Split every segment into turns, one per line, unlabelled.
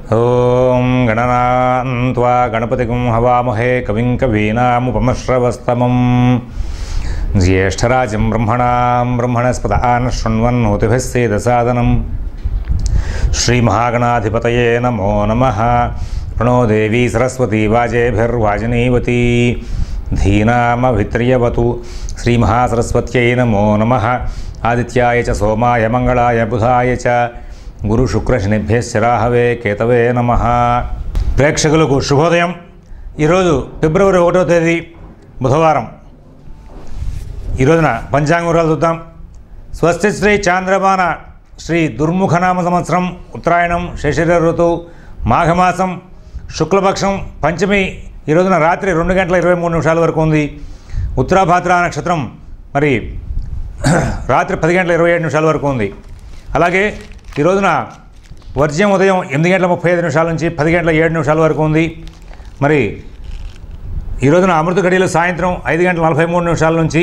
ఓం గణనాన్త్వా గణపతిగం హవామహే కవిం కవీనాముపమశ్రవస్తమం జ్యేష్ఠరాజం బ్రహ్మణస్పదాన్ శృణ్వన్నోతిభిः సేదసాదనం శ్రీమహాగణాధిపతయే నమో నమః. ప్రణో దేవీ సరస్వతీ వాజేభిర్వాజనీవతీ ధీనామభిత్రియవతు. శ్రీమహాసరస్వత్యై నమో నమః. ఆదిత్యాయ చ సోమాయ మంగళాయ బుధాయ చ గురు శుక్ర శనిభ్యశ్చ రాహవే కేతవే నమః. ప్రేక్షకులకు శుభోదయం. ఈరోజు ఫిబ్రవరి 1వ తేదీ బుధవారం. ఈ రోజున పంచాంగూరాలు చూద్దాం. స్వస్తి శ్రీ చాంద్రమాన శ్రీ దుర్ముఖనామ సంవత్సరం, ఉత్తరాయణం, శశిర ఋతువు, మాఘమాసం, శుక్లపక్షం, పంచమి ఈ రోజున రాత్రి 2:23 వరకు ఉంది. ఉత్తరాభాద్ర నక్షత్రం మరి రాత్రి 10:27 వరకు ఉంది. అలాగే ఈ రోజున వర్జ్యం ఉదయం 8:35 నుంచి 10:07 వరకు ఉంది. మరి ఈ రోజున అమృత గడియలు సాయంత్రం 5:43 నుంచి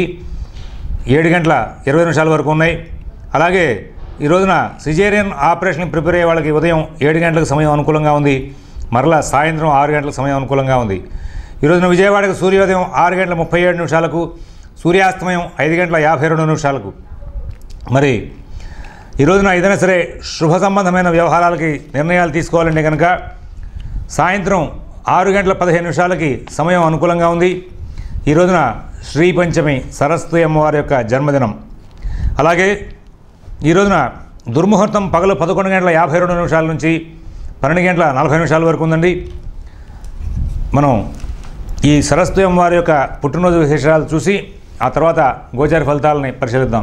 7:20 వరకు ఉన్నాయి. అలాగే ఈ రోజున సిజేరియన్ ఆపరేషన్ ప్రిపేర్ అయ్యే వాళ్ళకి ఉదయం 7 గంటలకు సమయం అనుకూలంగా ఉంది. మరలా సాయంత్రం 6 గంటలకు సమయం అనుకూలంగా ఉంది. ఈ రోజున విజయవాడకు సూర్యోదయం 6:37, సూర్యాస్తమయం 5:52. మరి ఈ రోజున ఏదైనా సరే శుభ సంబంధమైన వ్యవహారాలకి నిర్ణయాలు తీసుకోవాలంటే కనుక సాయంత్రం 6:15 సమయం అనుకూలంగా ఉంది. ఈ రోజున శ్రీ పంచమి సరస్వతి అమ్మవారి యొక్క జన్మదినం. అలాగే ఈ రోజున దుర్ముహూర్తం పగలు 11:52 నుంచి 12:40 వరకు ఉందండి. మనం ఈ సరస్వతి అమ్మవారి యొక్క పుట్టినరోజు విశేషాలు చూసి ఆ తర్వాత గోచార ఫలితాలని పరిశీలిద్దాం.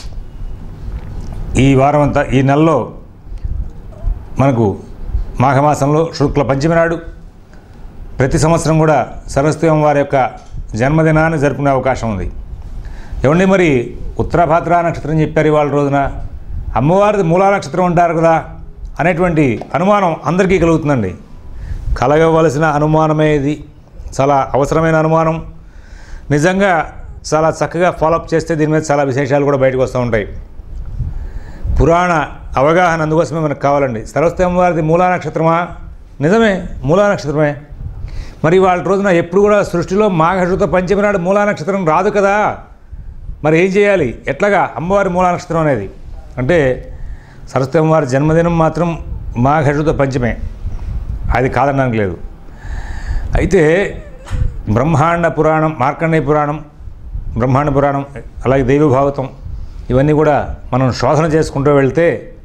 ఈ వారం అంతా, ఈ నెలలో మనకు మాఘమాసంలో శుక్ల పంచమి నాడు ప్రతి సంవత్సరం కూడా సరస్వతి అమ్మవారి యొక్క జన్మదినాన్ని జరుపుకునే అవకాశం ఉంది. ఏమండి, మరి ఉత్తరాభాద్ర నక్షత్రం చెప్పారు ఇవాళ రోజున, అమ్మవారిది మూలా నక్షత్రం అంటారు కదా అనేటువంటి అనుమానం అందరికీ కలుగుతుందండి. కలగవలసిన అనుమానమే ఇది. చాలా అవసరమైన అనుమానం. నిజంగా చాలా చక్కగా ఫాలోఅప్ చేస్తే దీని మీద చాలా విశేషాలు కూడా బయటకు వస్తూ ఉంటాయి. పురాణ అవగాహన అందుకోసమే మనకు కావాలండి. సరస్వతి అమ్మవారిది మూలా నక్షత్రమా? నిజమే, మూలా నక్షత్రమే. మరి వాళ్ళ రోజున ఎప్పుడు కూడా సృష్టిలో మాఘశుద్ధ పంచమి నాడు మూలా నక్షత్రం రాదు కదా. మరి ఏం చేయాలి, ఎట్లాగా అమ్మవారి మూలా నక్షత్రం అనేది అంటే సరస్వతి అమ్మవారి జన్మదినం మాత్రం మాఘశుద్ధ పంచమే, అది కాదనడానికి లేదు. అయితే బ్రహ్మాండ పురాణం, మార్కండేయ పురాణం, బ్రహ్మాండ పురాణం, అలాగే దైవభాగవతం ఇవన్నీ కూడా మనం శోధన చేసుకుంటూ వెళ్తే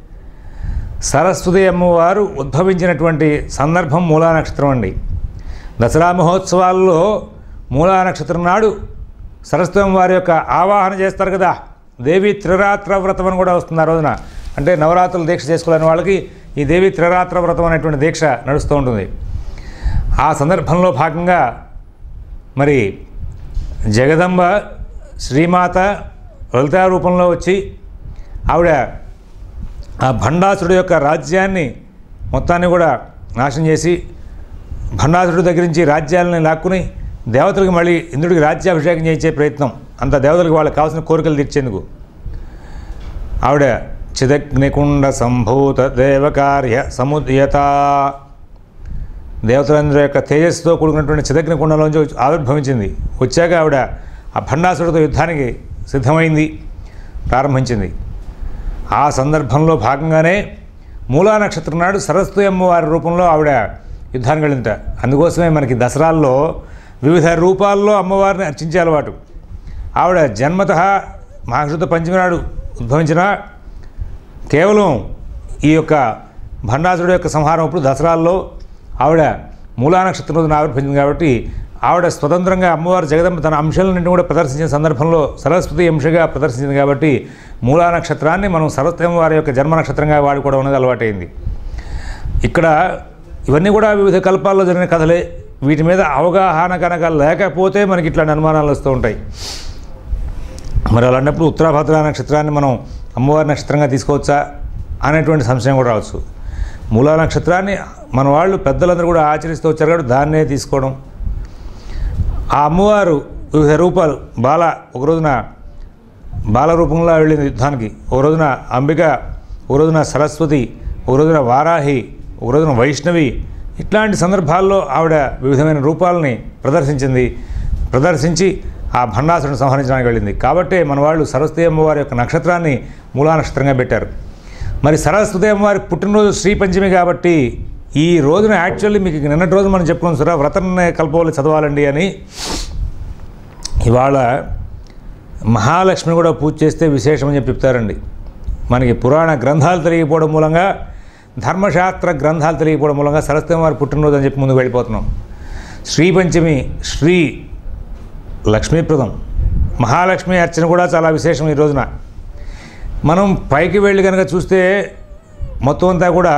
సరస్వతి అమ్మవారు ఉద్భవించినటువంటి సందర్భం మూలా నక్షత్రం అండి. దసరా మహోత్సవాల్లో మూలా నక్షత్రం నాడు సరస్వతి అమ్మవారి యొక్క ఆవాహన చేస్తారు కదా. దేవి త్రిరాత్ర వ్రతం అని కూడా వస్తుంది ఆ రోజున. అంటే నవరాత్రులు దీక్ష చేసుకోలేని వాళ్ళకి ఈ దేవి త్రిరాత్ర వ్రతం అనేటువంటి దీక్ష నడుస్తూ ఉంటుంది. ఆ సందర్భంలో భాగంగా మరి జగదంబ శ్రీమాత లలితా రూపంలో వచ్చి ఆవిడ ఆ భండాసురుడు యొక్క రాజ్యాన్ని మొత్తాన్ని కూడా నాశనం చేసి భండాసురుడి దగ్గర నుంచి రాజ్యాలని లాక్కుని దేవతలకు మళ్ళీ ఇంద్రుడికి రాజ్యాభిషేకం చేయించే ప్రయత్నం, అంత దేవతలకు వాళ్ళకి కావాల్సిన కోరికలు తీర్చేందుకు ఆవిడ చిదగ్నికుండ సంభూత దేవకార్య సముద్యత, దేవతలందరి యొక్క తేజస్సుతో కూడుకున్నటువంటి చిదగ్నికుండంలోంచి ఆవిర్భవించింది. వచ్చాక ఆవిడ ఆ భండాసురుడితో యుద్ధానికి సిద్ధమైంది, ప్రారంభించింది. ఆ సందర్భంలో భాగంగానే మూలా నక్షత్రం నాడు సరస్వతి అమ్మవారి రూపంలో ఆవిడ యుద్ధానికి వెళ్ళింట. అందుకోసమే మనకి దసరాల్లో వివిధ రూపాల్లో అమ్మవారిని అర్చించే అలవాటు. ఆవిడ జన్మతః మాఘశుద్ధ పంచమి నాడు ఉద్భవించిన కేవలం ఈ యొక్క భండాసురుడు యొక్క సంహారం అప్పుడు దసరాల్లో ఆవిడ మూలా నక్షత్రం రోజున ఆవిర్భవించింది. కాబట్టి ఆవిడ స్వతంత్రంగా అమ్మవారు జగదంబ తన అంశాలన్నింటినీ కూడా ప్రదర్శించిన సందర్భంలో సరస్వతి అంశగా ప్రదర్శించింది. కాబట్టి మూలా నక్షత్రాన్ని మనం సరస్వతి అమ్మవారి యొక్క జన్మ నక్షత్రంగా వాడుకోవడం అనేది అలవాటైంది. ఇక్కడ ఇవన్నీ కూడా వివిధ కల్పాల్లో జరిగిన కథలే. వీటి మీద అవగాహన కనుక లేకపోతే మనకి ఇట్లాంటి అనుమానాలు వస్తూ ఉంటాయి. మరి అలాంటప్పుడు ఉత్తరాభాద్ర నక్షత్రాన్ని మనం అమ్మవారి నక్షత్రంగా తీసుకోవచ్చా అనేటువంటి సంశయం కూడా రావచ్చు. మూలా నక్షత్రాన్ని మన వాళ్ళు పెద్దలందరూ కూడా ఆచరిస్తూ వచ్చారు కాబట్టి దాన్నే తీసుకోవడం. ఆ అమ్మవారు వివిధ రూపాలు, ఒక రోజున బాల రూపంలో వెళ్ళింది యుద్ధానికి, ఒక రోజున అంబిక, ఒక రోజున సరస్వతి, ఒక రోజున వారాహి, ఒక రోజున వైష్ణవి, ఇట్లాంటి సందర్భాల్లో ఆవిడ వివిధమైన రూపాలని ప్రదర్శించి ఆ భండాసురుని సంహరించడానికి వెళ్ళింది. కాబట్టే మన వాళ్ళు సరస్వతి అమ్మవారి యొక్క నక్షత్రాన్ని మూలా నక్షత్రంగా పెట్టారు. మరి సరస్వతి అమ్మవారి పుట్టినరోజు శ్రీ పంచమి కాబట్టి ఈ రోజున యాక్చువల్లీ మీకు నిన్నటి రోజు మనం చెప్పుకున్నాం సార్, వ్రతాన్ని కల్పవల్లి చదవాలండి అని. ఇవాళ మహాలక్ష్మిని కూడా పూజ చేస్తే విశేషమని చెప్పి చెప్తారండి. మనకి పురాణ గ్రంథాలు తెలియకపోవడం మూలంగా, ధర్మశాస్త్ర గ్రంథాలు తెలియకపోవడం మూలంగా సరస్వతి అమ్మవారి పుట్టినరోజు అని చెప్పి ముందుకు వెళ్ళిపోతున్నాం. శ్రీ పంచమి, శ్రీ లక్ష్మీప్రదం, మహాలక్ష్మి అర్చన కూడా చాలా విశేషం. ఈ రోజున మనం పైకి వెళ్ళి కనుక చూస్తే మొత్తం అంతా కూడా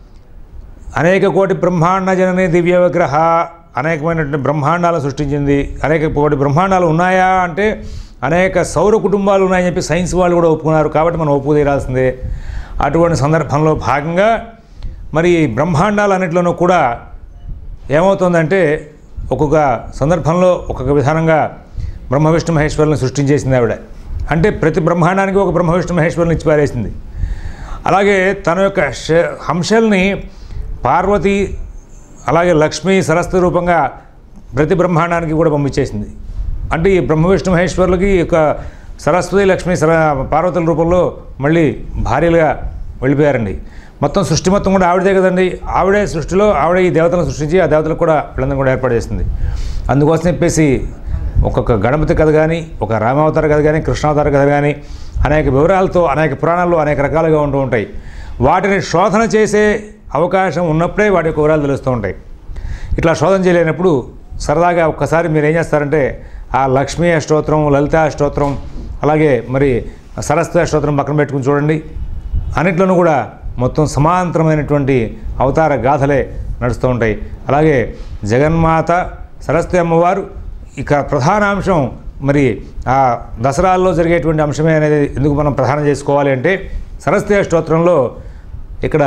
అనేక కోటి బ్రహ్మాండ జనని దివ్య విగ్రహ, అనేకమైనటువంటి బ్రహ్మాండాలను సృష్టించింది. అనేక కోటి బ్రహ్మాండాలు ఉన్నాయా అంటే అనేక సౌర కుటుంబాలు ఉన్నాయని చెప్పి సైన్స్ వాళ్ళు కూడా ఒప్పుకున్నారు. కాబట్టి మనం ఒప్పుకు తీరాల్సిందే. అటువంటి సందర్భంలో భాగంగా మరి బ్రహ్మాండాలన్నింటిలోనూ కూడా ఏమవుతుందంటే ఒక్కొక్క సందర్భంలో ఒక్కొక్క విధానంగా బ్రహ్మ విష్ణు మహేశ్వరులను సృష్టించేసింది ఆవిడ. అంటే ప్రతి బ్రహ్మాండానికి ఒక బ్రహ్మ విష్ణు మహేశ్వరులను ఇచ్చి పారేసింది. అలాగే తన యొక్క హంసల్ని పార్వతి అలాగే లక్ష్మి సరస్వతి రూపంగా ప్రతి బ్రహ్మాండానికి కూడా పంపించేసింది. అంటే ఈ బ్రహ్మ విష్ణు మహేశ్వరులకి యొక్క సరస్వతి లక్ష్మి పార్వతుల రూపంలో మళ్ళీ భార్యలుగా వెళ్ళిపోయారండి. మొత్తం సృష్టి మొత్తం కూడా ఆవిడదే కదండి. ఆవిడే సృష్టిలో ఆవిడే ఈ దేవతలను సృష్టించి ఆ దేవతలకు కూడా వీళ్ళందరూ కూడా ఏర్పాటు చేసింది. అందుకోసం చెప్పేసి ఒక్కొక్క గణపతి కథ కానీ, ఒక రామావతార కథ కానీ, కృష్ణావతార కథ కానీ అనేక వివరాలతో అనేక పురాణాల్లో అనేక రకాలుగా ఉంటూ ఉంటాయి. వాటిని శోధన చేసే అవకాశం ఉన్నప్పుడే వాటి యొక్క వివరాలు తెలుస్తూ ఉంటాయి. ఇట్లా శోధన చేయలేనప్పుడు సరదాగా ఒక్కసారి మీరు ఏం చేస్తారంటే ఆ లక్ష్మీ అష్టోత్తరం, లలితా అష్టోత్తరం, అలాగే మరి సరస్వతి అష్టోత్తరం పక్కన పెట్టుకుని చూడండి. అన్నిట్లోనూ కూడా మొత్తం సమాంతరమైనటువంటి అవతార గాథలే నడుస్తూ ఉంటాయి. అలాగే జగన్మాత సరస్వతి అమ్మవారు ఇక ప్రధాన అంశం మరి ఆ దసరాల్లో జరిగేటువంటి అంశమే అనేది ఎందుకు మనం ప్రధానం చేసుకోవాలి అంటే సరస్వతి అష్టోత్తరంలో ఇక్కడ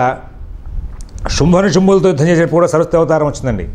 శుంభనిశుంభులతో యుద్ధం చేసేటప్పుడు కూడా సరస్వతి అవతారం వచ్చిందండి.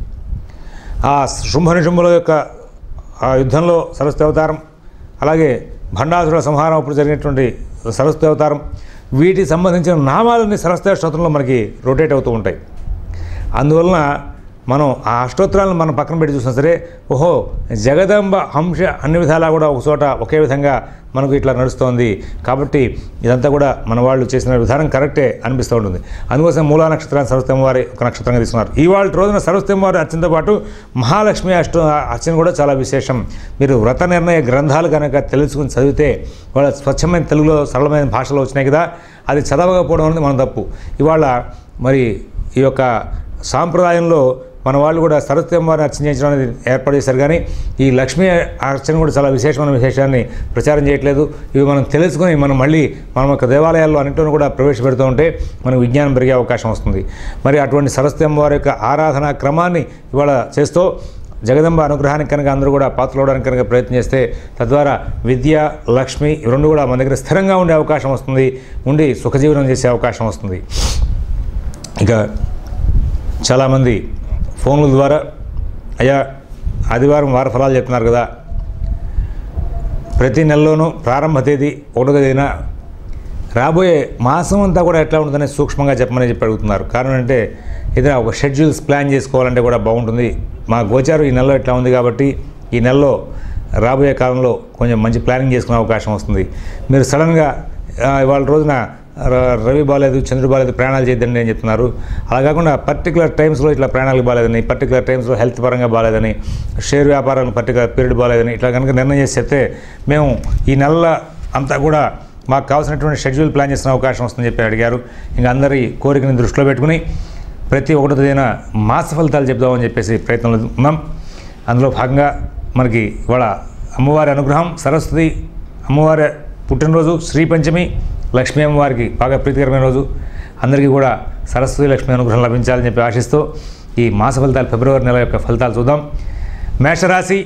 ఆ శుంభనిశుంభుల యొక్క ఆ యుద్ధంలో సరస్వతి అవతారం, అలాగే భండాసురుల సంహారం అప్పుడు జరిగినటువంటి సరస్వతి అవతారం, వీటికి సంబంధించిన నామాలన్నీ సరస్వతి అష్టోత్తరంలో మనకి రొటేట్ అవుతూ ఉంటాయి. అందువలన మనం ఆ అష్టోత్తరాలను మనం పక్కన పెట్టి చూసినా సరే ఓహో జగదంబ హంస అన్ని విధాలా కూడా ఒక చోట ఒకే విధంగా మనకు ఇట్లా నడుస్తోంది. కాబట్టి ఇదంతా కూడా మన వాళ్ళు చేసిన విధానం కరెక్టే అనిపిస్తూ ఉంటుంది. అందుకోసం మూలా నక్షత్రాన్ని సరస్వతి అమ్మవారి ఒక నక్షత్రంగా తీసుకున్నారు. ఇవాళ రోజున సరస్వతి అమ్మవారి అర్చనతో పాటు మహాలక్ష్మి అర్చన కూడా చాలా విశేషం. మీరు వ్రత నిర్ణయ గ్రంథాలు కనుక తెలుసుకుని చదివితే వాళ్ళ స్వచ్ఛమైన తెలుగులో సరళమైన భాషలో వచ్చినాయి కదా, అది చదవకపోవడం అనేది మన తప్పు. ఇవాళ మరి ఈ యొక్క సాంప్రదాయంలో మన వాళ్ళు కూడా సరస్వతి అమ్మవారిని అర్చన చేయించడం అనేది ఏర్పాటు చేశారు. కానీ ఈ లక్ష్మీ అర్చన కూడా చాలా విశేషమైన విశేషాన్ని ప్రచారం చేయట్లేదు. ఇవి మనం తెలుసుకొని మనం మళ్ళీ మన యొక్క దేవాలయాల్లో అన్నింటిలో కూడా ప్రవేశపెడుతూ ఉంటే మనకు విజ్ఞానం పెరిగే అవకాశం వస్తుంది. మరి అటువంటి సరస్వతి అమ్మవారి యొక్క ఆరాధనా క్రమాన్ని ఇవాళ చేస్తూ జగదంబ అనుగ్రహానికి కనుక అందరూ కూడా పాత్రలవడానికి కనుక ప్రయత్నం చేస్తే తద్వారా విద్య, లక్ష్మి రెండు కూడా మన దగ్గర స్థిరంగా ఉండే అవకాశం వస్తుంది, ఉండి సుఖజీవనం చేసే అవకాశం వస్తుంది. ఇక చాలామంది ఫోన్ల ద్వారా అయ్యా ఆదివారం వార ఫలాలు చెప్తున్నారు కదా, ప్రతి నెలలోనూ ప్రారంభ తేదీ 1వ తేదీన రాబోయే మాసం అంతా కూడా ఎట్లా ఉంటుందని సూక్ష్మంగా చెప్పమని చెప్పి అడుగుతున్నారు. కారణం అంటే ఏదైనా ఒక షెడ్యూల్స్ ప్లాన్ చేసుకోవాలంటే కూడా బాగుంటుంది. మా గోచారం ఈ నెలలో ఇట్లా ఉంది కాబట్టి ఈ నెలలో రాబోయే కాలంలో కొంచెం మంచి ప్లానింగ్ చేసుకునే అవకాశం వస్తుంది. మీరు సడన్గా ఇవాళ రోజున రవి బాగాలేదు, చంద్రుడు బాగాలేదు, ప్రయాణాలు చేయొద్దండి అని చెప్తున్నారు. అలా కాకుండా పర్టికులర్ టైమ్స్లో ఇట్లా ప్రయాణాలకు బాగాలేదని, పర్టికులర్ టైమ్స్లో హెల్త్ పరంగా బాగాలేదని, షేర్ వ్యాపారాలకు పర్టికులర్ పీరియడ్ బాగాలేదని ఇట్లా కనుక నిర్ణయం చేసి చెప్తే మేము ఈ నెల అంతా కూడా మాకు కావాల్సినటువంటి షెడ్యూల్ ప్లాన్ చేసిన అవకాశం వస్తుందని చెప్పి అడిగారు. ఇంకా అందరి కోరికని దృష్టిలో పెట్టుకుని ప్రతి 1వ తేదీన మాస ఫలితాలు చెప్దామని చెప్పేసి ప్రయత్నంలో ఉన్నాం. అందులో భాగంగా మనకి ఇవాళ అమ్మవారి అనుగ్రహం, సరస్వతి అమ్మవారి పుట్టినరోజు, శ్రీ పంచమి, లక్ష్మీ అమ్మవారికి బాగా ప్రీతికరమైన రోజు. అందరికీ కూడా సరస్వతి లక్ష్మీ అనుగ్రహం లభించాలని చెప్పి ఆశిస్తూ ఈ మాస ఫలితాలు ఫిబ్రవరి నెల యొక్క ఫలితాలు చూద్దాం. మేషరాశి.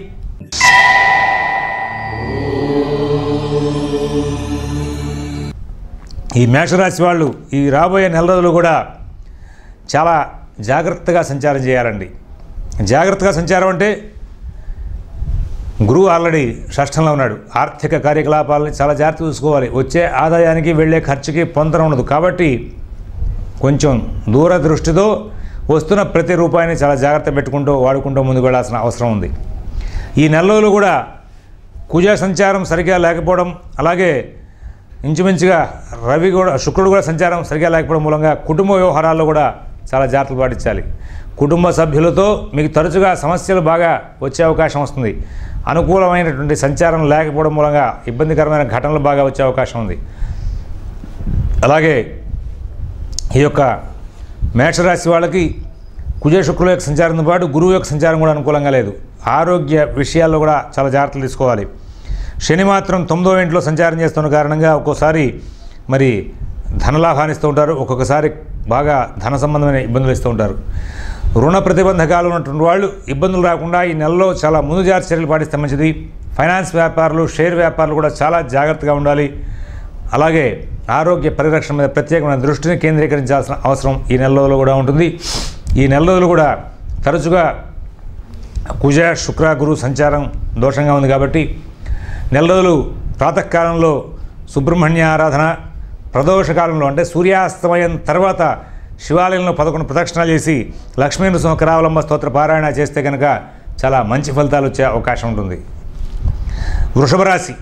ఈ మేషరాశి వాళ్ళు ఈ రాబోయే నెల రోజులు కూడా చాలా జాగ్రత్తగా సంచారం చేయాలండి. జాగ్రత్తగా సంచారం అంటే గురువు ఆల్రెడీ షష్ఠంలో ఉన్నాడు. ఆర్థిక కార్యకలాపాలని చాలా జాగ్రత్త చూసుకోవాలి. వచ్చే ఆదాయానికి వెళ్ళే ఖర్చుకి పొంతన ఉండదు. కాబట్టి కొంచెం దూరదృష్టితో వస్తున్న ప్రతి రూపాయిని చాలా జాగ్రత్త పెట్టుకుంటూ వాడుకుంటూ ముందుకు వెళ్ళాల్సిన అవసరం ఉంది. ఈ నెల రోజులు కూడా కుజ సంచారం సరిగ్గా లేకపోవడం, అలాగే ఇంచుమించుగా శుక్రుడు కూడా సంచారం సరిగ్గా లేకపోవడం మూలంగా కుటుంబ వ్యవహారాల్లో కూడా చాలా జాగ్రత్తలు పాటించాలి. కుటుంబ సభ్యులతో మీకు తరచుగా సమస్యలు బాగా వచ్చే అవకాశం వస్తుంది. అనుకూలమైనటువంటి సంచారం లేకపోవడం మూలంగా ఇబ్బందికరమైన ఘటనలు బాగా వచ్చే అవకాశం ఉంది. అలాగే ఈ యొక్క మేషరాశి వాళ్ళకి కుజ శుక్రుల యొక్క సంచారంతో పాటు గురువు యొక్క సంచారం కూడా అనుకూలంగా లేదు. ఆరోగ్య విషయాల్లో కూడా చాలా జాగ్రత్తలు తీసుకోవాలి. శని మాత్రం 9వ ఇంట్లో సంచారం చేస్తున్న కారణంగా ఒక్కోసారి మరి ధనలాభాన్ని ఇస్తూ ఉంటారు, ఒక్కొక్కసారి బాగా ధన సంబంధమైన ఇబ్బందులు ఇస్తూ ఉంటారు. రుణ ప్రతిబంధకాలు ఉన్నటువంటి వాళ్ళు ఇబ్బందులు రాకుండా ఈ నెలలో చాలా ముందు జాగ్రత్త చర్యలు పాటిస్తే మంచిది. ఫైనాన్స్ వ్యాపారులు, షేర్ వ్యాపారులు కూడా చాలా జాగ్రత్తగా ఉండాలి. అలాగే ఆరోగ్య పరిరక్షణ మీద ప్రత్యేకమైన దృష్టిని కేంద్రీకరించాల్సిన అవసరం ఈ నెల రోజులు కూడా ఉంటుంది. ఈ నెల రోజులు కూడా తరచుగా కుజ శుక్ర గురు సంచారం దోషంగా ఉంది కాబట్టి నెల రోజులు ప్రాతకాలంలో సుబ్రహ్మణ్య ఆరాధన, ప్రదోషకాలంలో అంటే సూర్యాస్తమయం తర్వాత శివాలయంలో 11 ప్రదక్షిణాలు చేసి లక్ష్మీ నృసింహ కరావలంబ స్తోత్ర పారాయణ చేస్తే కనుక చాలా మంచి ఫలితాలు వచ్చే అవకాశం ఉంటుంది. వృషభ రాశి.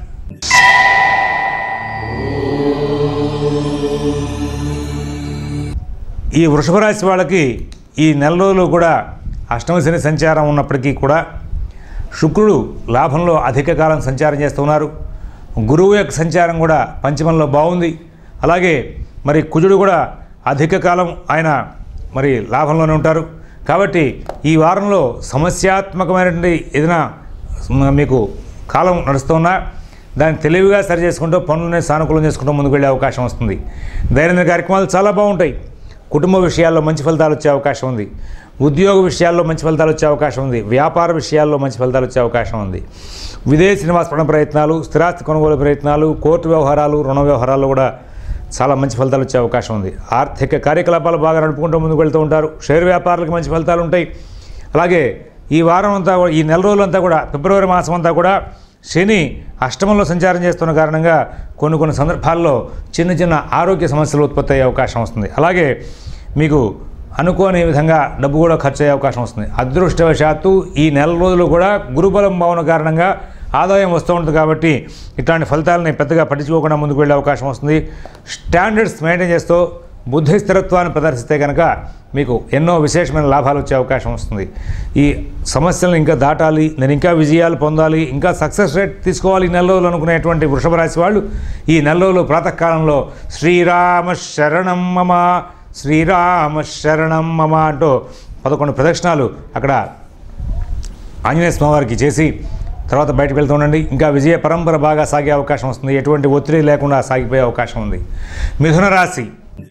ఈ వృషభ రాశి వాళ్ళకి ఈ నెల రోజులు కూడా అష్టమ శని సంచారం ఉన్నప్పటికీ కూడా శుక్రుడు లాభంలో అధిక కాలం సంచారం చేస్తున్నారు. గురువు యొక్క సంచారం కూడా పంచమంలో బాగుంది. అలాగే మరి కుజుడు కూడా అధిక కాలం ఆయన మరి లాభంలోనే ఉంటారు. కాబట్టి ఈ వారంలో సమస్యాత్మకమైనటువంటి ఏదైనా మీకు కాలం నడుస్తున్నా దాన్ని తెలివిగా సరి చేసుకుంటూ పనులనే సానుకూలం చేసుకుంటూ ముందుకు వెళ్ళే అవకాశం వస్తుంది. దైనందిన కార్యక్రమాలు చాలా బాగుంటాయి. కుటుంబ విషయాల్లో మంచి ఫలితాలు వచ్చే అవకాశం ఉంది. ఉద్యోగ విషయాల్లో మంచి ఫలితాలు వచ్చే అవకాశం ఉంది. వ్యాపార విషయాల్లో మంచి ఫలితాలు వచ్చే అవకాశం ఉంది. విదేశీ నివాస ప్రయత్నాలు, స్థిరాస్తి కొనుగోలు ప్రయత్నాలు, కోర్టు వ్యవహారాలు, రుణ వ్యవహారాల్లో కూడా చాలా మంచి ఫలితాలు వచ్చే అవకాశం ఉంది. ఆర్థిక కార్యకలాపాలు బాగా నడుపుకుంటూ ముందుకు వెళ్తూ ఉంటారు. షేర్ వ్యాపారులకు మంచి ఫలితాలు ఉంటాయి. అలాగే ఈ వారం అంతా, ఈ నెల రోజులంతా కూడా, ఫిబ్రవరి మాసం అంతా కూడా శని అష్టమంలో సంచారం చేస్తున్న కారణంగా కొన్ని సందర్భాల్లో చిన్న ఆరోగ్య సమస్యలు ఉత్పత్తి అయ్యే అవకాశం వస్తుంది. అలాగే మీకు అనుకోని విధంగా డబ్బు కూడా ఖర్చు అయ్యే అవకాశం వస్తుంది. అదృష్టవశాత్తు ఈ నెల రోజులు కూడా గురుబలం బాగున్న కారణంగా ఆదాయం వస్తూ ఉంటుంది కాబట్టి ఇట్లాంటి ఫలితాలని పెద్దగా పట్టించుకోకుండా ముందుకు వెళ్ళే అవకాశం వస్తుంది. స్టాండర్డ్స్ మెయింటైన్ చేస్తూ బుద్ధి స్థిరత్వాన్ని ప్రదర్శిస్తే కనుక మీకు ఎన్నో విశేషమైన లాభాలు వచ్చే అవకాశం వస్తుంది. ఈ సమస్యలను ఇంకా దాటాలి, నేను ఇంకా విజయాలు పొందాలి, ఇంకా సక్సెస్ రేట్ తీసుకోవాలి ఈ నెల రోజులు అనుకునేటువంటి వృషభ రాశి వాళ్ళు ఈ నెల రోజులు ప్రాతకాలంలో శ్రీరామ శరణం మమ, శ్రీరామ శరణం మమ అంటూ 11 ప్రదక్షిణాలు అక్కడ ఆంజనేయ స్వామివారికి చేసి తర్వాత బయటకు వెళ్తూ ఉండండి. ఇంకా విజయ పరంపర బాగా సాగే అవకాశం వస్తుంది. ఎటువంటి ఒత్తిడి లేకుండా సాగిపోయే అవకాశం ఉంది. మిథున రాశి.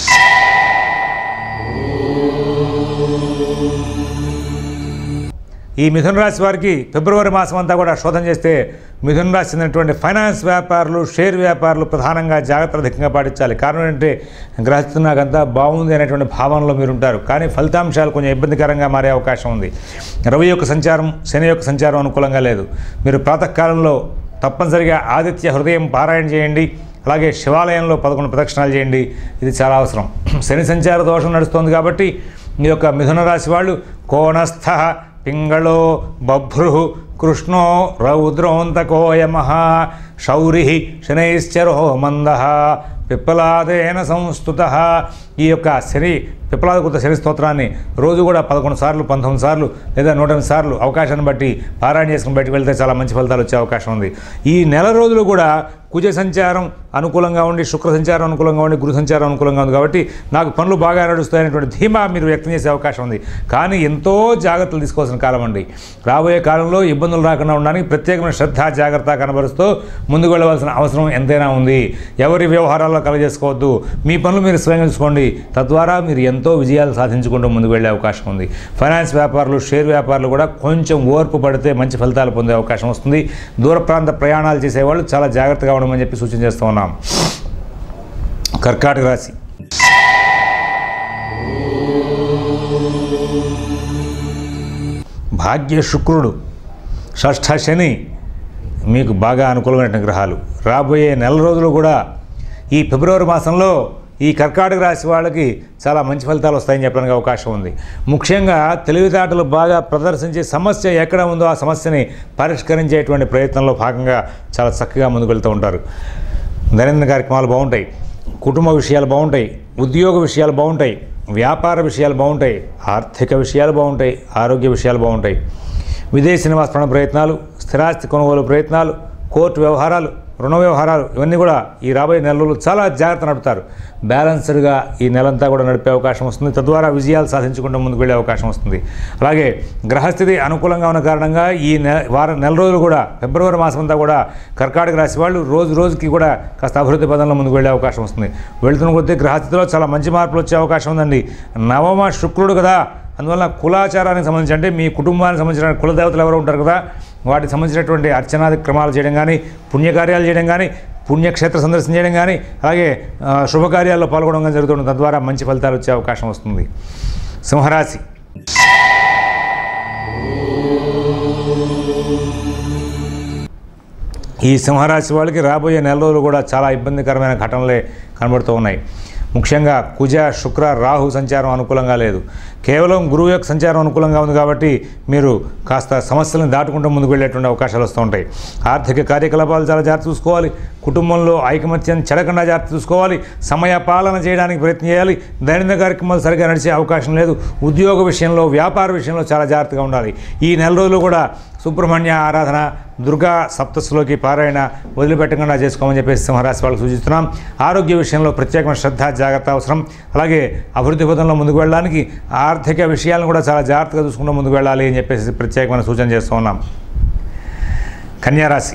ఈ మిథున రాశి వారికి ఫిబ్రవరి మాసం అంతా కూడా శోధన చేస్తే మిథున రాశి చెందినటువంటి ఫైనాన్స్ వ్యాపారులు, షేర్ వ్యాపారులు ప్రధానంగా జాగ్రత్తలు అధికంగా పాటించాలి. కారణం ఏంటంటే గ్రహిస్తూ నాకంతా బాగుంది అనేటువంటి భావనలో మీరు ఉంటారు. కానీ ఫలితాంశాలు కొంచెం ఇబ్బందికరంగా మారే అవకాశం ఉంది. రవి యొక్క సంచారం, శని యొక్క సంచారం అనుకూలంగా లేదు. మీరు ప్రాతకాలంలో తప్పనిసరిగా ఆదిత్య హృదయం పారాయణ చేయండి. అలాగే శివాలయంలో 11 ప్రదక్షిణాలు చేయండి. ఇది చాలా అవసరం. శని సంచార దోషం నడుస్తుంది కాబట్టి ఈ యొక్క మిథున రాశి వాళ్ళు కోణస్థ పింగళో బభ్రు కృష్ణో రౌద్రోంతకోయమః శౌరి శనైశ్చరో మందః పిప్పలాదేన సంస్తుతః. ఈ యొక్క శని పిప్పలాదకృత శని స్తోత్రాన్ని రోజు కూడా 11 సార్లు, 19 సార్లు లేదా 108 సార్లు అవకాశాన్ని బట్టి పారాయణ చేసుకుని బయటకు వెళ్తే చాలా మంచి ఫలితాలు వచ్చే అవకాశం ఉంది. ఈ నెల రోజులు కూడా కుజ సంచారం అనుకూలంగా ఉండి, శుక్ర సంచారం అనుకూలంగా ఉండి, గురు సంచారం అనుకూలంగా ఉంది కాబట్టి నాకు పనులు బాగా నడుస్తాయనేటువంటి ధీమా మీరు వ్యక్తం చేసే అవకాశం ఉంది. కానీ ఎంతో జాగ్రత్తలు తీసుకోవాల్సిన కాలం అండి. రాబోయే కాలంలో ఇబ్బందులు రాకుండా ఉండడానికి ప్రత్యేకమైన శ్రద్ధ, జాగ్రత్త కనబరుస్తూ ముందుకు వెళ్ళవలసిన అవసరం ఎంతైనా ఉంది. ఎవరి వ్యవహారాల్లో కలగజేసుకోవద్దు. మీ పనులు మీరు స్వయంగా చూసుకోండి. తద్వారా మీరు ఎంతో విజయాలు సాధించుకుంటూ ముందుకు వెళ్ళే అవకాశం ఉంది. ఫైనాన్స్ వ్యాపారులు, షేర్ వ్యాపారులు కూడా కొంచెం ఓర్పు పడితే మంచి ఫలితాలు పొందే అవకాశం వస్తుంది. దూర ప్రాంత ప్రయాణాలు చేసేవాళ్ళు చాలా జాగ్రత్తగా ఉండమని చెప్పి సూచన చేస్తూ ఉన్నాం. కర్కాటక రాశి. భాగ్య శుక్రుడు, షష్ఠ శని మీకు బాగా అనుకూలమైన గ్రహాలు. రాబోయే నెల రోజులు కూడా ఈ ఫిబ్రవరి మాసంలో ఈ కర్కాటక రాశి వాళ్ళకి చాలా మంచి ఫలితాలు వస్తాయని చెప్పడానికి అవకాశం ఉంది. ముఖ్యంగా తెలివితేటలు బాగా ప్రదర్శించి సమస్య ఎక్కడ ఉందో ఆ సమస్యని పరిష్కరించేటువంటి ప్రయత్నంలో భాగంగా చాలా చక్కగా ముందుకు వెళ్తూ ఉంటారు. దైనందిన కార్యక్రమాలు బాగుంటాయి, కుటుంబ విషయాలు బాగుంటాయి, ఉద్యోగ విషయాలు బాగుంటాయి, వ్యాపార విషయాలు బాగుంటాయి, ఆర్థిక విషయాలు బాగుంటాయి, ఆరోగ్య విషయాలు బాగుంటాయి. విదేశీ నివాస ప్రయత్నాలు, స్థిరాస్తి కొనుగోలు ప్రయత్నాలు, కోర్టు వ్యవహారాలు, రుణ వ్యవహారాలు ఇవన్నీ కూడా ఈ రాబోయే నెలలు చాలా జాగ్రత్త నడుపుతారు. బ్యాలెన్స్డ్గా ఈ నెలంతా కూడా నడిపే అవకాశం వస్తుంది. తద్వారా విజయాలు సాధించుకుంటూ ముందుకు వెళ్ళే అవకాశం వస్తుంది. అలాగే గ్రహస్థితి అనుకూలంగా ఉన్న కారణంగా ఈ నెల రోజులు కూడా ఫిబ్రవరి మాసం అంతా కూడా కర్కాటక రాశి వాళ్ళు రోజు రోజుకి కూడా కాస్త అభివృద్ధి పదంలో ముందుకు వెళ్ళే అవకాశం వస్తుంది. వెళుతున్న కొద్దీ గ్రహస్థితిలో చాలా మంచి మార్పులు వచ్చే అవకాశం ఉందండి. నవమ శుక్రుడు కదా, అందువల్ల కులాచారానికి సంబంధించి అంటే మీ కుటుంబానికి సంబంధించిన కులదేవతలు ఎవరు ఉంటారు కదా, వాటికి సంబంధించినటువంటి అర్చనాది క్రమాలు చేయడం కానీ, పుణ్యకార్యాలు చేయడం కానీ, పుణ్యక్షేత్ర సందర్శన చేయడం కానీ, అలాగే శుభకార్యాల్లో పాల్గొనడం కానీ జరుగుతుంది. తద్వారా మంచి ఫలితాలు వచ్చే అవకాశం వస్తుంది. సింహరాశి. ఈ సింహరాశి వాళ్ళకి రాబోయే నెల రోజులు కూడా చాలా ఇబ్బందికరమైన ఘటనలే కనబడుతూ ఉన్నాయి. ముఖ్యంగా కుజ, శుక్ర, రాహు సంచారం అనుకూలంగా లేదు. కేవలం గురువు యొక్క సంచారం అనుకూలంగా ఉంది కాబట్టి మీరు కాస్త సమస్యలను దాటుకుంటూ ముందుకు వెళ్ళేటువంటి అవకాశాలు వస్తూ ఉంటాయి. ఆర్థిక కార్యకలాపాలు చాలా జాగ్రత్త చూసుకోవాలి. కుటుంబంలో ఐకమత్యం చెడకుండా జాగ్రత్త చూసుకోవాలి. సమయ పాలన చేయడానికి ప్రయత్నం చేయాలి. దైనందిన కార్యక్రమాలు సరిగా నడిచే అవకాశం లేదు. ఉద్యోగ విషయంలో, వ్యాపార విషయంలో చాలా జాగ్రత్తగా ఉండాలి. ఈ నెల రోజులు కూడా సుబ్రహ్మణ్య ఆరాధన, దుర్గా సప్తశలోకి పారాయణ వదిలిపెట్టకుండా చేసుకోమని చెప్పేసి సింహరాశి వాళ్ళకు సూచిస్తున్నాం. ఆరోగ్య విషయంలో ప్రత్యేకమైన శ్రద్ధ, జాగ్రత్త అవసరం. అలాగే అభివృద్ధి పథంలో ముందుకు వెళ్ళడానికి ఆర్థిక విషయాలను కూడా చాలా జాగ్రత్తగా చూసుకుంటూ ముందుకు వెళ్ళాలి అని చెప్పేసి ప్రత్యేకమైన సూచన చేస్తూ ఉన్నాం. కన్యారాశి.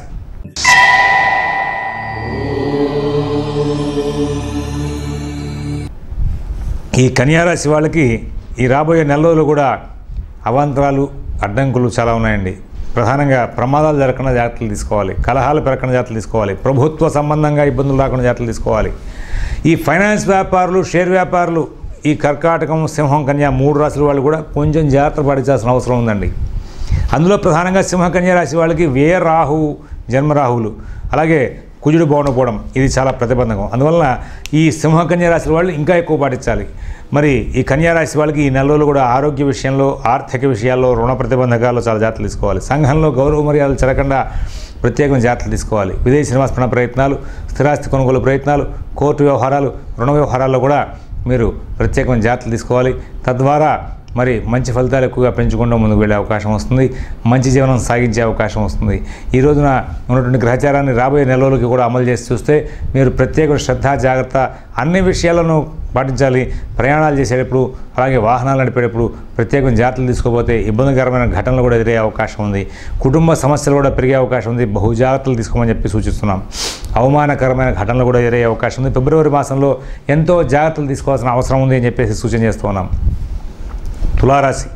ఈ కన్యారాశి వాళ్ళకి ఈ రాబోయే నెల రోజులు కూడా అవాంతరాలు, అడ్డంకులు చాలా ఉన్నాయండి. ప్రధానంగా ప్రమాదాలు జరగకుండా జాగ్రత్తలు తీసుకోవాలి. కలహాలు పెరగకుండా జాగ్రత్తలు తీసుకోవాలి. ప్రభుత్వ సంబంధంగా ఇబ్బందులు రాకుండా జాగ్రత్తలు తీసుకోవాలి. ఈ ఫైనాన్స్ వ్యాపారులు, షేర్ వ్యాపారులు, ఈ కర్కాటకం, సింహం, కన్యా 3 రాశుల వాళ్ళు కూడా కొంచెం జాగ్రత్త పడించాల్సిన అవసరం ఉందండి. అందులో ప్రధానంగా సింహ, కన్యా రాశి వాళ్ళకి వ్యయ రాహువు, జన్మరాహువులు, అలాగే కుజుడు బాగుండకపోవడం ఇది చాలా ప్రతిబంధకం. అందువలన ఈ సింహ, కన్యా రాశుల వాళ్ళు ఇంకా ఎక్కువ పాటించాలి. మరి ఈ కన్యారాశి వాళ్ళకి ఈ నెల రోజులు కూడా ఆరోగ్య విషయంలో, ఆర్థిక విషయాల్లో, రుణ ప్రతిబంధకాల్లో చాలా జాగ్రత్తలు తీసుకోవాలి. సంఘంలో గౌరవ మర్యాదలు చెరకుండా ప్రత్యేకమైన జాగ్రత్తలు తీసుకోవాలి. విదేశీ నివాస ప్రయత్నాలు, స్థిరాస్తి కొనుగోలు ప్రయత్నాలు, కోర్టు వ్యవహారాలు, రుణ వ్యవహారాల్లో కూడా మీరు ప్రత్యేకమైన జాగ్రత్తలు తీసుకోవాలి. తద్వారా మరి మంచి ఫలితాలు ఎక్కువగా పెంచుకుంటూ ముందుకు వెళ్ళే అవకాశం వస్తుంది. మంచి జీవనం సాగించే అవకాశం వస్తుంది. ఈ రోజున ఉన్నటువంటి గ్రహచారాన్ని రాబోయే నెలలోకి కూడా అమలు చేసి చూస్తే మీరు ప్రత్యేక శ్రద్ధ, జాగ్రత్త అన్ని విషయాలను పాటించాలి. ప్రయాణాలు చేసేటప్పుడు, అలాగే వాహనాలు నడిపేటప్పుడు ప్రత్యేకమైన జాగ్రత్తలు తీసుకోకపోతే ఇబ్బందికరమైన ఘటనలు కూడా ఎదురయ్యే అవకాశం ఉంది. కుటుంబ సమస్యలు కూడా పెరిగే అవకాశం ఉంది. బహు జాగ్రత్తలు తీసుకోమని చెప్పి సూచిస్తున్నాం. అవమానకరమైన ఘటనలు కూడా ఎదురయ్యే అవకాశం ఉంది. ఫిబ్రవరి మాసంలో ఎంతో జాగ్రత్తలు తీసుకోవాల్సిన అవసరం ఉంది అని చెప్పేసి సూచన చేస్తూ ఉన్నాం. తులారాశి.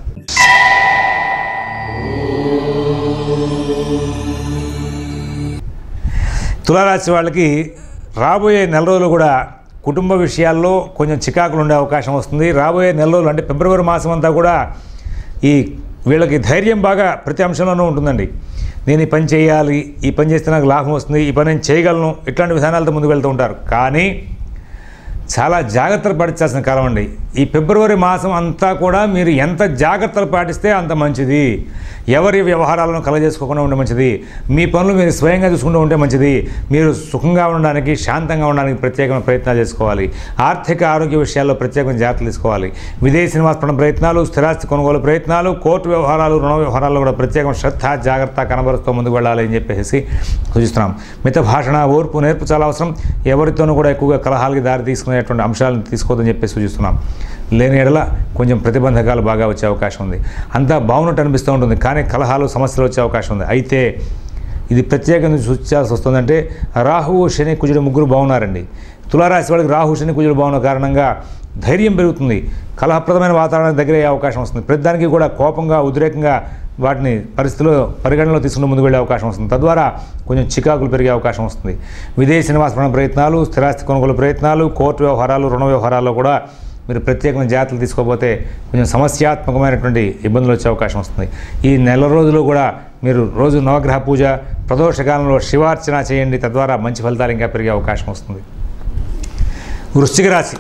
తులారాశి వాళ్ళకి రాబోయే నెల రోజులు కూడా కుటుంబ విషయాల్లో కొంచెం చికాకులు ఉండే అవకాశం వస్తుంది. రాబోయే నెల రోజులు అంటే ఫిబ్రవరి మాసం అంతా కూడా ఈ వీళ్ళకి ధైర్యం బాగా ప్రతి అంశంలోనూ ఉంటుందండి. నేను ఈ పని చేయాలి, ఈ పని చేస్తే నాకు లాభం వస్తుంది, ఈ పని నేను చేయగలను, ఇట్లాంటి విధానాలతో ముందుకు వెళ్తూ ఉంటారు. కానీ చాలా జాగ్రత్తలు పాటించాల్సిన కాలం అండి. ఈ ఫిబ్రవరి మాసం అంతా కూడా మీరు ఎంత జాగ్రత్తలు పాటిస్తే అంత మంచిది. ఎవరి వ్యవహారాలను కలగజేసుకోకుండా ఉంటే మంచిది. మీ పనులు మీరు స్వయంగా చూసుకుంటూ ఉంటే మంచిది. మీరు సుఖంగా ఉండడానికి, శాంతంగా ఉండడానికి ప్రత్యేకమైన ప్రయత్నాలు చేసుకోవాలి. ఆర్థిక, ఆరోగ్య విషయాల్లో ప్రత్యేకమైన జాగ్రత్తలు తీసుకోవాలి. విదేశీ నివాస ప్రయత్నాలు, స్థిరాస్తి కొనుగోలు ప్రయత్నాలు, కోర్టు వ్యవహారాలు, రుణ వ్యవహారాల్లో కూడా ప్రత్యేకమైన శ్రద్ధ, జాగ్రత్త కనబరుస్తూ ముందుకు వెళ్ళాలి అని చెప్పేసి సూచిస్తున్నాం. మిత భాషణ, ఓర్పు, నేర్పు చాలా అవసరం. ఎవరితోనూ కూడా ఎక్కువగా కలహాలకి దారి తీసుకునేటువంటి అంశాలను తీసుకోవద్దని చెప్పి సూచిస్తున్నాం. లేని ఎడల కొంచెం ప్రతిబంధకాలు బాగా వచ్చే అవకాశం ఉంది. అంతా బాగున్నట్టు అనిపిస్తూ ఉంటుంది, కానీ కలహాలు, సమస్యలు వచ్చే అవకాశం ఉంది. అయితే ఇది ప్రత్యేకంగా సూచించాల్సి వస్తుందంటే రాహువు, శని, కుజుడు ముగ్గురు బాగున్నారండి. తులారాశి వాళ్ళకి రాహు, శని, కుజుడు బాగున్న కారణంగా ధైర్యం పెరుగుతుంది. కలహప్రదమైన వాతావరణానికి దగ్గర అయ్యే అవకాశం వస్తుంది. ప్రతిదానికి కూడా కోపంగా, ఉద్రేకంగా వాటిని పరిస్థితుల్లో పరిగణనలో తీసుకుని ముందుకు వెళ్ళే అవకాశం వస్తుంది. తద్వారా కొంచెం చికాకులు పెరిగే అవకాశం వస్తుంది. విదేశీ నివాస ప్రయత్నాలు, స్థిరాస్తి కొనుగోలు ప్రయత్నాలు, కోర్టు వ్యవహారాలు, రుణ వ్యవహారాల్లో కూడా మీరు ప్రత్యేకమైన జాగ్రత్తలు తీసుకోకపోతే కొంచెం సమస్యాత్మకమైనటువంటి ఇబ్బందులు వచ్చే అవకాశం వస్తుంది. ఈ నెల రోజులు కూడా మీరు రోజు నవగ్రహ పూజ, ప్రదోషకాలంలో శివార్చన చేయండి. తద్వారా మంచి ఫలితాలు ఇంకా పెరిగే అవకాశం వస్తుంది. వృశ్చిక రాశి.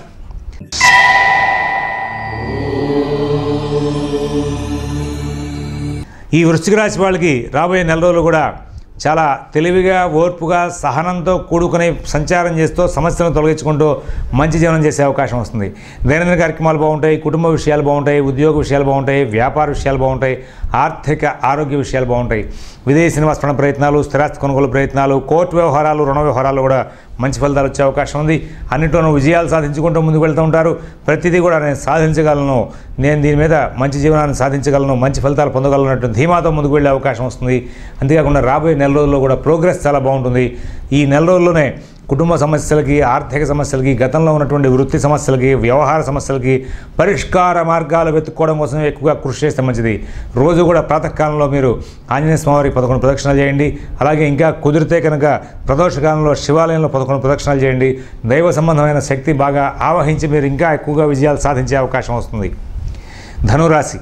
ఈ వృశ్చిక రాశి వాళ్ళకి రాబోయే నెల రోజులు కూడా చాలా తెలివిగా, ఓర్పుగా, సహనంతో కూడుకుని సంచారం చేస్తూ సమస్యలను తొలగించుకుంటూ మంచి జీవనం చేసే అవకాశం వస్తుంది. దైనందిన కార్యక్రమాలు బాగుంటాయి, కుటుంబ విషయాలు బాగుంటాయి, ఉద్యోగ విషయాలు బాగుంటాయి, వ్యాపార విషయాలు బాగుంటాయి, ఆర్థిక ఆరోగ్య విషయాలు బాగుంటాయి. విదేశీ నివాస ప్రయత్నాలు, స్థిరాస్తి కొనుగోలు ప్రయత్నాలు, కోర్టు వ్యవహారాలు, రుణ వ్యవహారాలు కూడా మంచి ఫలితాలు వచ్చే అవకాశం ఉంది. అన్నింటిలోనూ విజయాలు సాధించుకుంటూ ముందుకు వెళ్తూ ఉంటారు. ప్రతిదీ కూడా నేను సాధించగలను, నేను దీని మీద మంచి జీవనాన్ని సాధించగలను, మంచి ఫలితాలు పొందగలనట్టు ధీమాతో ముందుకు వెళ్ళే అవకాశం వస్తుంది. అంతేకాకుండా రాబోయే నెల రోజుల్లో కూడా ప్రోగ్రెస్ చాలా బాగుంటుంది. ఈ నెల రోజుల్లోనే కుటుంబ సమస్యలకి, ఆర్థిక సమస్యలకి, గతంలో ఉన్నటువంటి వృత్తి సమస్యలకి, వ్యవహార సమస్యలకి పరిష్కార మార్గాలు వెతుక్కోవడం కోసం ఎక్కువగా కృషి చేస్తే మంచిది. రోజు కూడా ప్రాతకాలంలో మీరు ఆంజనేయ స్వామివారికి 11 ప్రదక్షిణాలు చేయండి. అలాగే ఇంకా కుదిరితే కనుక ప్రదోషకాలంలో శివాలయంలో 11 ప్రదక్షిణాలు చేయండి. దైవ సంబంధమైన శక్తి బాగా ఆవహించి మీరు ఇంకా ఎక్కువగా విజయాలు సాధించే అవకాశం వస్తుంది. ధనురాశి.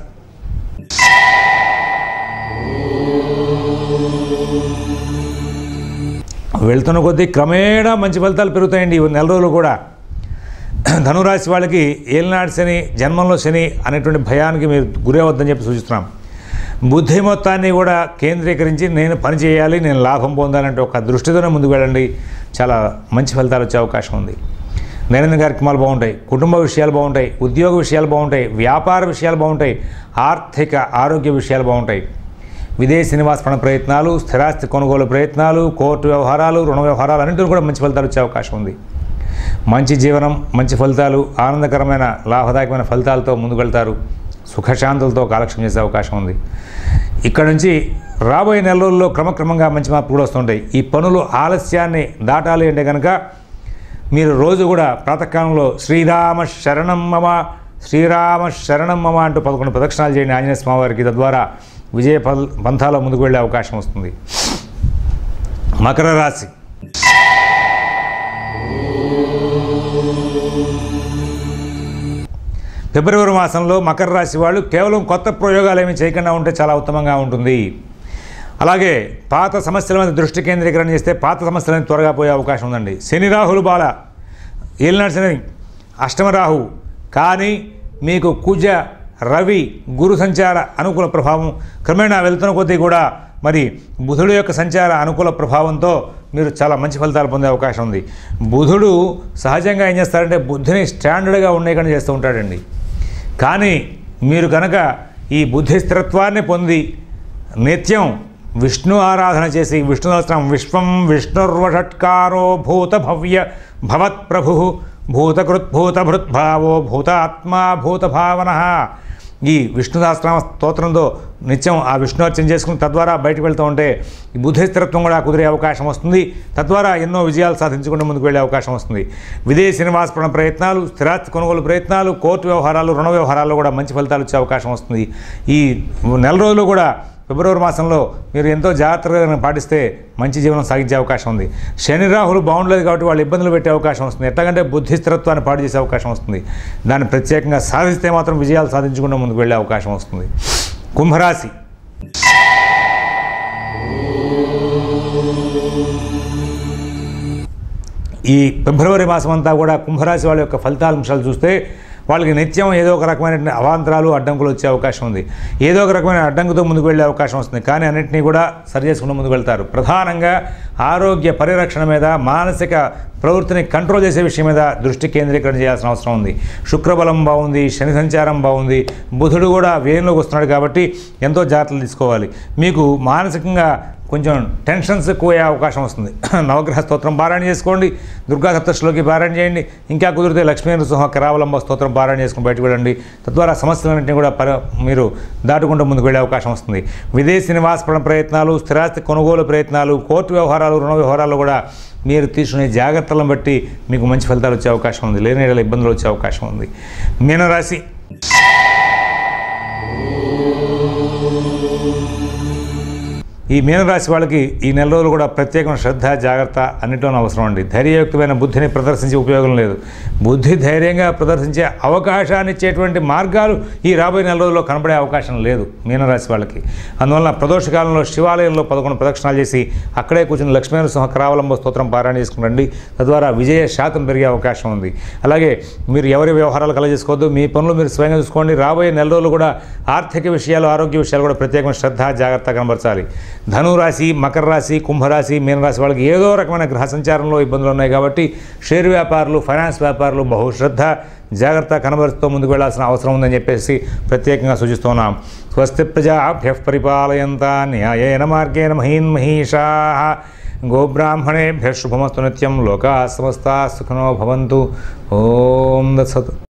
వెళ్తున్న కొద్దీ క్రమేణా మంచి ఫలితాలు పెరుగుతాయండి ఈ నెల రోజులు కూడా. ధనురాశి వాళ్ళకి ఏలినాటి శని, జన్మంలో శని అనేటువంటి భయానికి మీరు గురవద్దని చెప్పి సూచిస్తున్నాం. బుద్ధి మొత్తాన్ని కూడా కేంద్రీకరించి నేను పని చేయాలి, నేను లాభం పొందాలంటే ఒక దృష్టితోనే ముందుకు వెళ్ళండి. చాలా మంచి ఫలితాలు వచ్చే అవకాశం ఉంది. దైనందిన కార్యక్రమాలు బాగుంటాయి, కుటుంబ విషయాలు బాగుంటాయి, ఉద్యోగ విషయాలు బాగుంటాయి, వ్యాపార విషయాలు బాగుంటాయి, ఆర్థిక ఆరోగ్య విషయాలు బాగుంటాయి. విదేశీ నివాస ప్రయత్నాలు, స్థిరాస్తి కొనుగోలు ప్రయత్నాలు, కోర్టు వ్యవహారాలు, రుణ వ్యవహారాలు అన్నింటిలో కూడా మంచి ఫలితాలు వచ్చే అవకాశం ఉంది. మంచి జీవనం, మంచి ఫలితాలు, ఆనందకరమైన లాభదాయకమైన ఫలితాలతో ముందుకు వెళ్తారు. సుఖశాంతులతో కాలక్షేపం చేసే అవకాశం ఉంది. ఇక్కడ నుంచి రాబోయే నెల రోజుల్లో క్రమక్రమంగా మంచి మార్పులు కూడా వస్తుంటాయి. ఈ పనులు ఆలస్యాన్ని దాటాలి అంటే కనుక మీరు రోజు కూడా ప్రాతకాలంలో శ్రీరామ శరణం మమ, శ్రీరామ శరణం మమ అంటూ 11 ప్రదక్షిణాలు చేయండి ఆంజనేయ స్వామివారికి. తద్వారా విజయ పంథాలో ముందుకు వెళ్ళే అవకాశం వస్తుంది. మకర రాశి. ఫిబ్రవరి మాసంలో మకర రాశి వాళ్ళు కేవలం కొత్త ప్రయోగాలు ఏమీ చేయకుండా ఉంటే చాలా ఉత్తమంగా ఉంటుంది. అలాగే పాత సమస్యల మీద దృష్టి కేంద్రీకరణ చేస్తే పాత సమస్యలను త్వరగా పోయే అవకాశం ఉందండి. శని రాహులు బాల, ఏలినాటి శని, అష్టమ రాహు, కానీ మీకు కుజ, రవి, గురు సంచార అనుకూల ప్రభావం క్రమేణా వెళ్తున్న కొద్దీ కూడా మరి బుధుడు యొక్క సంచార అనుకూల ప్రభావంతో మీరు చాలా మంచి ఫలితాలు పొందే అవకాశం ఉంది. బుధుడు సహజంగా ఏం చేస్తారంటే బుద్ధిని స్టాండర్డ్గా ఉండేకుండా చేస్తూ ఉంటాడండి. కానీ మీరు కనుక ఈ బుద్ధి స్థిరత్వాన్ని పొంది నిత్యం విష్ణు ఆరాధన చేసి విష్ణు సహస్రం విశ్వం విష్ణుర్వషట్కారో భూత భవ్య భవత్ ప్రభు భూతకృద్భూతభృద్భావో భూతాత్మా భూతభావన ఈ విష్ణు సహస్రనామ స్తోత్రంతో నిత్యం ఆ విష్ణు అర్చన చేసుకుని తద్వారా బయటకు వెళ్తూ ఉంటే ఈ బుద్ధి స్థిరత్వం కూడా కుదిరే అవకాశం వస్తుంది. తద్వారా ఎన్నో విజయాలు సాధించుకుంటూ ముందుకు వెళ్ళే అవకాశం వస్తుంది. విదేశీ నివాస ప్రయత్నాలు, స్థిరాస్తి కొనుగోలు ప్రయత్నాలు, కోర్టు వ్యవహారాలు, రుణ వ్యవహారాల్లో కూడా మంచి ఫలితాలు వచ్చే అవకాశం వస్తుంది. ఈ నెల రోజులు కూడా ఫిబ్రవరి మాసంలో మీరు ఎంతో జాగ్రత్తగా పాటిస్తే మంచి జీవనం సాగించే అవకాశం ఉంది. శని రాహులు బాగుండలేదు కాబట్టి వాళ్ళు ఇబ్బందులు పెట్టే అవకాశం వస్తుంది. ఎట్లాగంటే బుద్ధి స్థిరత్వాన్ని పాడు చేసే అవకాశం వస్తుంది. దాన్ని ప్రత్యేకంగా సాధిస్తే మాత్రం విజయాలు సాధించుకుంటూ ముందుకు వెళ్ళే అవకాశం వస్తుంది. కుంభరాశి. ఈ ఫిబ్రవరి మాసం అంతా కూడా కుంభరాశి వాళ్ళ యొక్క ఫలితాంశాలు చూస్తే వాళ్ళకి నిత్యం ఏదో ఒక రకమైన అవాంతరాలు, అడ్డంకులు వచ్చే అవకాశం ఉంది. ఏదో ఒక రకమైన అడ్డంకుతో ముందుకు వెళ్ళే అవకాశం వస్తుంది. కానీ అన్నింటినీ కూడా సరి చేసుకుంటూ ముందుకు వెళ్తారు. ప్రధానంగా ఆరోగ్య పరిరక్షణ మీద, మానసిక ప్రవృత్తిని కంట్రోల్ చేసే విషయం మీద దృష్టి కేంద్రీకరణ చేయాల్సిన అవసరం ఉంది. శుక్రబలం బాగుంది, శని సంచారం బాగుంది, బుధుడు కూడా వ్యయంలోకి వస్తున్నాడు కాబట్టి ఎంతో జాగ్రత్తలు తీసుకోవాలి. మీకు మానసికంగా కొంచెం టెన్షన్స్ ఎక్కువయ్యే అవకాశం వస్తుంది. నవగ్రహ స్తోత్రం పారాయణ చేసుకోండి, దుర్గా సప్తశ్లోకి పారాయణ చేయండి, ఇంకా కుదిరితే లక్ష్మీ నృసింహ కరావలంబ స్తోత్రం పారాయణ చేసుకుని బయటకు వెళ్ళండి. తద్వారా సమస్యలన్నింటినీ కూడా మీరు దాటుకుంటూ ముందుకు వెళ్ళే అవకాశం వస్తుంది. విదేశీ నివాస ప్రయత్నాలు, స్థిరాస్తి కొనుగోలు ప్రయత్నాలు, కోర్టు వ్యవహారాలు, రుణ వ్యవహారాలు కూడా మీరు తీసుకునే జాగ్రత్తలను బట్టి మీకు మంచి ఫలితాలు వచ్చే అవకాశం ఉంది. లేని ఇబ్బందులు వచ్చే అవకాశం ఉంది. మీనరాశి. ఈ మీనరాశి వాళ్ళకి ఈ నెల రోజులు కూడా ప్రత్యేకమైన శ్రద్ధ జాగ్రత్త అన్నింటిలోనూ అవసరం అండి. ధైర్యయుక్తమైన బుద్ధిని ప్రదర్శించే ఉపయోగం లేదు. బుద్ధి ధైర్యంగా ప్రదర్శించే అవకాశాన్ని ఇచ్చేటువంటి మార్గాలు ఈ రాబోయే నెల రోజుల్లో కనబడే అవకాశం లేదు మీనరాశి వాళ్ళకి. అందువల్ల ప్రదోషకాలంలో శివాలయంలో 11 ప్రదక్షిణాలు చేసి అక్కడే కూర్చుని లక్ష్మీనరసింహ కరావలంబ స్తోత్రం పారాయణ చేసుకుని తద్వారా విజయ శాతం పెరిగే అవకాశం ఉంది. అలాగే మీరు ఎవరి వ్యవహారాలు కలగజేసుకోవద్దు, మీ పనులు మీరు స్వయంగా చూసుకోండి. రాబోయే నెల రోజులు కూడా ఆర్థిక విషయాలు ఆరోగ్య విషయాలు కూడా ప్రత్యేకమైన శ్రద్ధ జాగ్రత్త కనబరచాలి. ధనురాశి, మకర రాశి, కుంభరాశి, మీనరాశి వాళ్ళకి ఏదో రకమైన గ్రహ సంచారంలో ఇబ్బందులు ఉన్నాయి కాబట్టి షేర్ వ్యాపారులు, ఫైనాన్స్ వ్యాపారులు బహుశ్రద్ధ జాగ్రత్త కనబరుస్తూ ముందుకు వెళ్లాల్సిన అవసరం ఉందని చెప్పేసి ప్రత్యేకంగా సూచిస్తున్నాం. స్వస్తి ప్రజాభ్యః పరిపాలయంతాం న్యాయేన మార్గేణ మహీన్మహీషాః గోబ్రాహ్మణేభ్యః శుభమస్తు నిత్యం. లోకాః సమస్తాః సుఖినో భవంతు. ఓం దత్సత్.